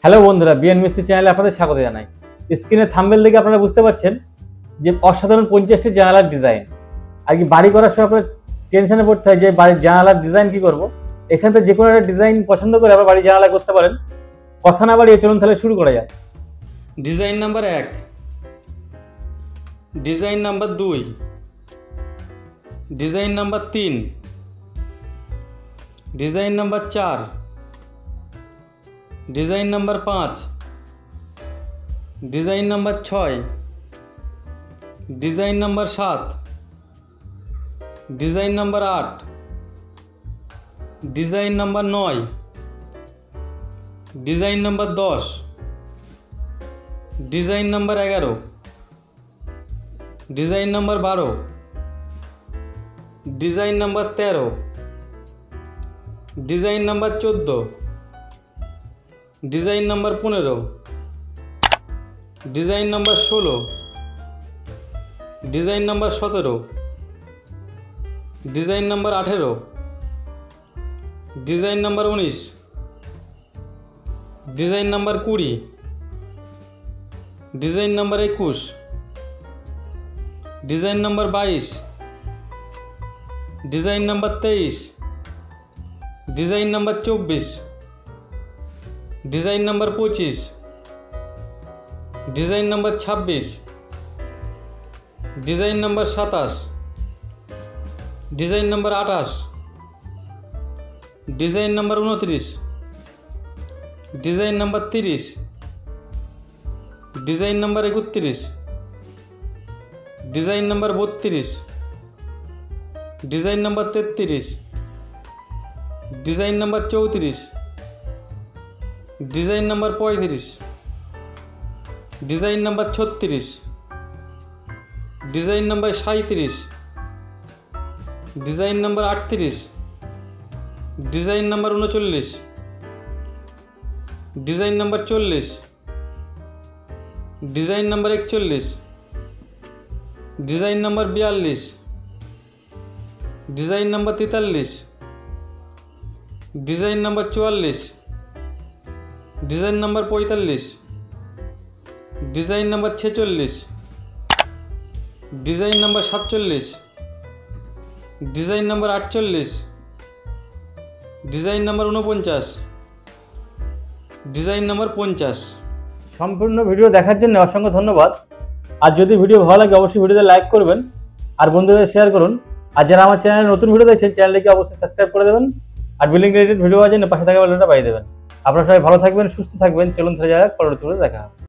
Hello বন্ধুরা, BN মিস্ত্রি চ্যানেলে আপনাদের স্বাগত জানাই। স্ক্রিনে থাম্বনেল দেখে আপনারা বুঝতে পারছেন যে অসাধারণ 50টি জানালার ডিজাইন। আর কি বাড়ি করার সময় আপনার টেনশনে পড়তে হয় যে বাড়ির জানালার ডিজাইন কি করব। এখান থেকে যে কোনো একটা ডিজাইন পছন্দ করে আবার বাড়ির জানালা করতে পারেন। কথা না বাড়িয়ে চলুন তাহলে শুরু করা যাক। Design number 1, design number 2, design number 3, design number 4, design number 5, design number 6, design number 7, design number 8, design number 9, design number 10, design number 11, design number 12, design number 13, design number 14, design number 15, design number 16, design number 17, design number 18, design number 19, design number 20, design number 21, design number 22, design number 23, design number 24, design number 25, design number 26, design number 27, design number 28, design number 29, design number 30, design number 31, design number 32, design number 33, design number 34, design number 35, design number 36, design number 37, design number 38, design number 39, design number 40, design number 41, design number 42, design number 43, design number 44, design number 45, design number 46, design number 47, design number 48, design number 49, design number 50। সম্পূর্ণ video দেখার জন্য অসংখ্য ধন্যবাদ। আর যদি video ভালো লাগে অবশ্যই ভিডিওতে লাইক করবেন আর বন্ধুদের শেয়ার করুন। আর যারা আমার চ্যানেলে নতুন ভিডিও দেখছেন চ্যানেলটিকে অবশ্যই সাবস্ক্রাইব করে দেবেন আর বিল্ডিং রিলেটেড ভিডিও পাওয়ার জন্য পাশে থাকা বেলটা বাজিয়ে দেবেন। আপনারা সবাই ভালো থাকবেন, সুস্থ থাকবেন। চলুন তাহলে যাক, পরবর্তী ভিডিওতে দেখা হবে।